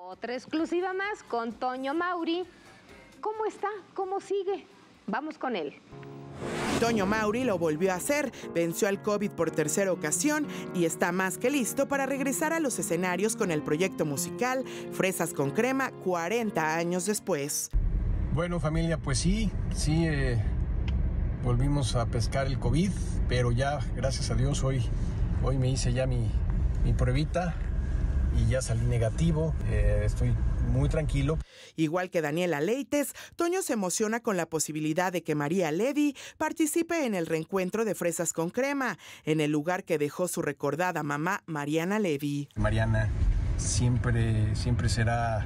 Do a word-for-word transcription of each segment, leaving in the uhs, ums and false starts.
Otra exclusiva más con Toño Mauri. ¿Cómo está? ¿Cómo sigue? Vamos con él. Toño Mauri lo volvió a hacer, venció al COVID por tercera ocasión y está más que listo para regresar a los escenarios con el proyecto musical Fresas con Crema cuarenta años después. Bueno, familia, pues sí, sí, eh, volvimos a pescar el COVID, pero ya, gracias a Dios, hoy, hoy me hice ya mi, mi pruebita y ya salí negativo, eh, estoy muy tranquilo. Igual que Daniela Leites, Toño se emociona con la posibilidad de que María Levy participe en el reencuentro de Fresas con Crema, en el lugar que dejó su recordada mamá Mariana Levy. Mariana siempre, siempre será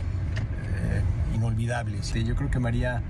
eh, inolvidable. Yo creo que María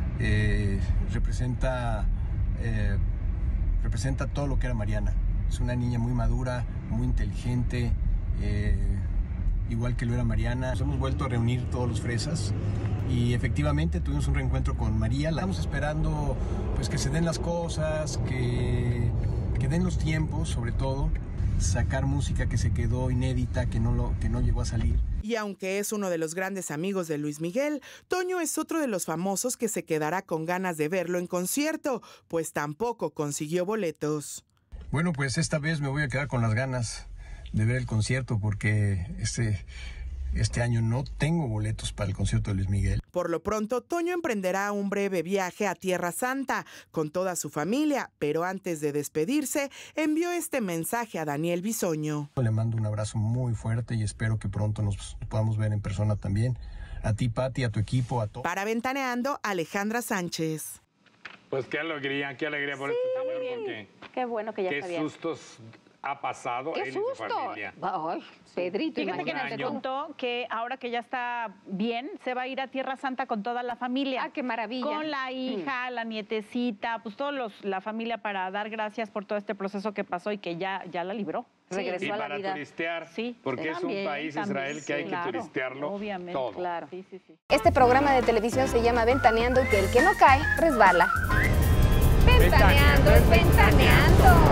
eh, representa, eh, representa todo lo que era Mariana. Es una niña muy madura, muy inteligente, eh, igual que lo era Mariana. Nos hemos vuelto a reunir todos los Fresas y efectivamente tuvimos un reencuentro con María. La estamos esperando pues, que se den las cosas, que, que den los tiempos, sobre todo, sacar música que se quedó inédita, que no, lo, que no llegó a salir. Y aunque es uno de los grandes amigos de Luis Miguel, Toño es otro de los famosos que se quedará con ganas de verlo en concierto, pues tampoco consiguió boletos. Bueno, pues esta vez me voy a quedar con las ganas de ver el concierto porque este, este año no tengo boletos para el concierto de Luis Miguel. Por lo pronto, Toño emprenderá un breve viaje a Tierra Santa con toda su familia, pero antes de despedirse, envió este mensaje a Daniel Bisoño. Le mando un abrazo muy fuerte y espero que pronto nos podamos ver en persona también. A ti, Pati, a tu equipo, a todos. Para Ventaneando, Alejandra Sánchez. Pues qué alegría, qué alegría por sí, este señor, porque qué bueno que ya qué está bien. sustos ha pasado ¡Qué él susto! y su familia. Ay, Pedrito, Fíjate que imagínate nos tú. contó que ahora que ya está bien, se va a ir a Tierra Santa con toda la familia. Ah, qué maravilla. Con la hija, Mm. la nietecita, pues todos los, la familia para dar gracias por todo este proceso que pasó y que ya, ya la libró. Regresó Y a la para vida. turistear, Sí, porque es un también, país, también, Israel, que hay claro, que turistearlo obviamente, todo. claro. Sí, sí, sí. Este programa de televisión se llama Ventaneando y que el que no cae, resbala. Ventaneando es ventaneando.